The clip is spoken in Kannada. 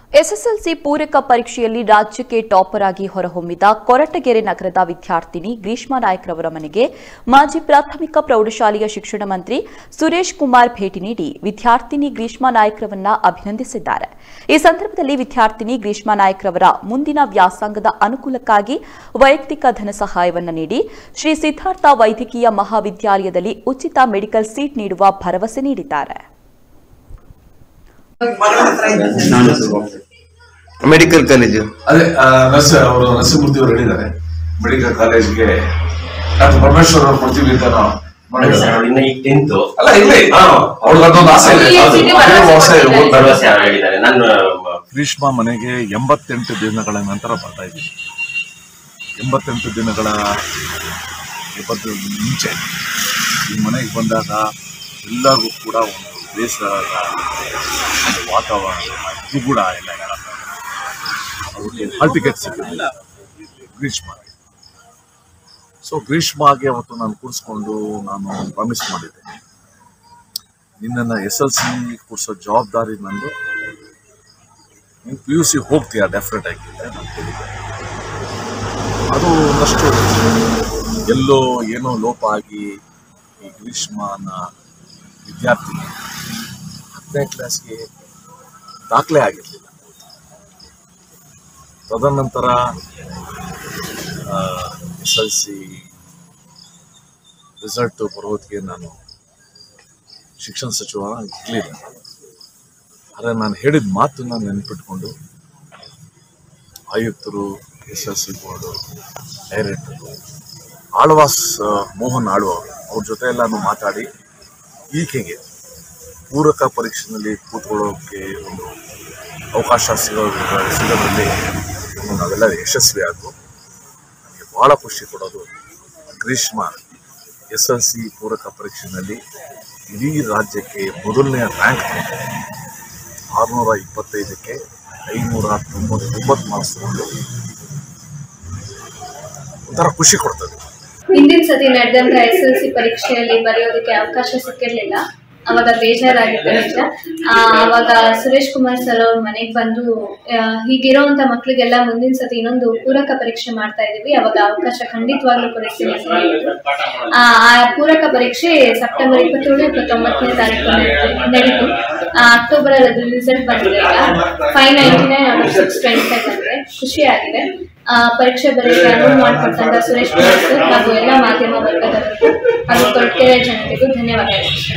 ಎಸ್ಎಸ್ಎಲ್ಸಿ ಪೂರಕ ಪರೀಕ್ಷೆಯಲ್ಲಿ ರಾಜ್ಯಕ್ಕೆ ಟಾಪರ್ ಆಗಿ ಹೊರಹೊಮ್ಮಿದ ಕೊರಟಗೆರೆ ನಗರದ ವಿದ್ಯಾರ್ಥಿನಿ ಗ್ರೀಷ್ಮಾ ನಾಯ್ಕರವರ ಮನೆಗೆ ಮಾಜಿ ಪ್ರಾಥಮಿಕ ಪ್ರೌಢಶಾಲೆಯ ಶಿಕ್ಷಣ ಮಂತ್ರಿ ಸುರೇಶ್ ಕುಮಾರ್ ಭೇಟಿ ನೀಡಿ ವಿದ್ಯಾರ್ಥಿನಿ ಗ್ರೀಷ್ಮಾ ನಾಯ್ಕರವನ್ನ ಅಭಿನಂದಿಸಿದ್ದಾರೆ. ಈ ಸಂದರ್ಭದಲ್ಲಿ ವಿದ್ಯಾರ್ಥಿನಿ ಗ್ರೀಷ್ಮಾ ನಾಯ್ಕರವರ ಮುಂದಿನ ವ್ಯಾಸಂಗದ ಅನುಕೂಲಕ್ಕಾಗಿ ವೈಯಕ್ತಿಕ ಧನ ಸಹಾಯವನ್ನು ನೀಡಿ ಶ್ರೀ ಸಿದ್ಧಾರ್ಥ ವೈದ್ಯಕೀಯ ಮಹಾವಿದ್ಯಾಲಯದಲ್ಲಿ ಉಚಿತ ಮೆಡಿಕಲ್ ಸೀಟ್ ನೀಡುವ ಭರವಸೆ ನೀಡಿದ್ದಾರೆ. ಮೆಡಿಕಲ್ ಕಾಲೇಜು ಅದೇ ಅವರು ನರಸಿಂಹಮೂರ್ತಿ ಅವರು ಹೇಳಿದ್ದಾರೆ. ಮೆಡಿಕಲ್ ಕಾಲೇಜ್ಗೆ ಡಾಕ್ಟರ್ ಪರಮೇಶ್ವರ್ ಅವರು ಕೊಡ್ತೀವಿ ಅಂತ ಗ್ರೀಷ್ಮಾ ಮನೆಗೆ 88 ದಿನಗಳ ನಂತರ ಬರ್ತಾ ಇದ್ದೀವಿ. 88 ದಿನಗಳ ಮುಂಚೆ ಈ ಮನೆಗೆ ಬಂದಾಗ ಎಲ್ಲರಿಗೂ ಕೂಡ ಒಂದು ಬೇಸರದ ವಾತಾವರಣ ಕೂಡ ಎಲ್ಲ ಅವ್ರಿಗೆ ಹಾಲ್ ಟಿಕೆಟ್ ಸಿಕ್ಕಿಲ್ಲ ಗ್ರೀಷ್ಮಾ. ಸೊ ಗ್ರೀಷ್ಮಾಗೆ ಅವತ್ತು ನಾನು ಕೂರಿಸ್ಕೊಂಡು ನಾನು ಪ್ರಾಮಿಸ್ ಮಾಡಿದ್ದೆ, ನಿನ್ನನ್ನು SLC ಕೂರಿಸೋ ಜವಾಬ್ದಾರಿ ನಂದು, ನೀನು PUC ಹೋಗ್ತೀಯ ಡೆಫಿನೆಟ್ ಆಗಿ ನಾನು ಹೇಳಿದ್ದೆ. ಅದು ಒಂದಷ್ಟು ಎಲ್ಲೋ ಏನೋ ಲೋಪ ಆಗಿ ಈ ಗ್ರೀಷ್ಮಾನ ವಿದ್ಯಾರ್ಥಿ 10ನೇ ಕ್ಲಾಸ್ಗೆ ದಾಖಲೆ ಆಗಿರಲಿಲ್ಲ. ತದನಂತರ SLC ರಿಸಲ್ಟ್ ಬರೋದಕ್ಕೆ ನಾನು ಶಿಕ್ಷಣ ಸಚಿವ ಇರಲಿಲ್ಲ. ಆದರೆ ನಾನು ಹೇಳಿದ ಮಾತನ್ನು ನೆನಪಿಟ್ಕೊಂಡು ಆಯುಕ್ತರು, SLC board, director, Alvas Mohan Alvas ಅವ್ರ ಜೊತೆ ಎಲ್ಲಾನು ಮಾತಾಡಿ ಈಕೆಗೆ ಪೂರಕ ಪರೀಕ್ಷೆಯಲ್ಲಿ ಕೂತ್ಕೊಳ್ಳೋಕ್ಕೆ ಒಂದು ಅವಕಾಶ ಸಿಗೋದ್ರಲ್ಲಿ ನಾವೆಲ್ಲ ಯಶಸ್ವಿ ಆದವು. ನನಗೆ ಭಾಳ ಖುಷಿ ಕೊಡೋದು, ಗ್ರೀಷ್ಮಾ SLC ಪೂರಕ ಪರೀಕ್ಷೆಯಲ್ಲಿ ಇಡೀ ರಾಜ್ಯಕ್ಕೆ ಮೊದಲನೇ ರ್ಯಾಂಕ್ 625ಕ್ಕೆ 599 ಮಾರ್ಕ್ಸ್ ತಗೊಂಡು ಒಂಥರ ಖುಷಿ ಕೊಡ್ತದೆ. ಹಿಂದಿನ ಸತಿ ನಡೆದಂತ SLC ಪರೀಕ್ಷೆಯಲ್ಲಿ ಬರೆಯೋದಕ್ಕೆ ಅವಕಾಶ ಸಿಕ್ಕಿರ್ಲಿಲ್ಲ. ಅವಾಗ ಬೇಜಾರಾಗಿತ್ತು ನಿಜ. ಅವಾಗ ಸುರೇಶ್ ಕುಮಾರ್ ಸರ್ ಅವ್ರ ಮನೆಗೆ ಬಂದು ಹೀಗಿರೋಂತ ಮಕ್ಳಿಗೆಲ್ಲ ಮುಂದಿನ ಸತಿ ಇನ್ನೊಂದು ಪೂರಕ ಪರೀಕ್ಷೆ ಮಾಡ್ತಾ ಇದೀವಿ, ಅವಾಗ ಅವಕಾಶ ಖಂಡಿತವಾಗ್ಲೂ ಕೊಡಿಸ್ತೀನಿ ಅಂತ ಹೇಳಿದ್ರು. ಆ ಪೂರಕ ಪರೀಕ್ಷೆ ಸೆಪ್ಟೆಂಬರ್ 27-29ನೇ ತಾರೀಕು ನಡೀತು. ಅಕ್ಟೋಬರ್ ಅಲ್ಲಿ ರಿಸಲ್ಟ್ ಬಂದಿದೆ. ಈಗ 599/625 ಬಂದಿದೆ. ಖುಷಿಯಾಗಿದೆ. ಪರೀಕ್ಷೆ ಬರೆಯಕ್ಕೆ ಅನುವು ಮಾಡಿಕೊಟ್ಟಂತ ಸುರೇಶ್ ಕುಮಾರ್ ಸರ್ ಹಾಗೂ ಎಲ್ಲ ಮಾಧ್ಯಮ ವರ್ಗದವರಿಗೂ ಹಾಗೂ ಕೊರಟಗೆರೆ ಜನತೆಗೂ ಧನ್ಯವಾದಗಳು.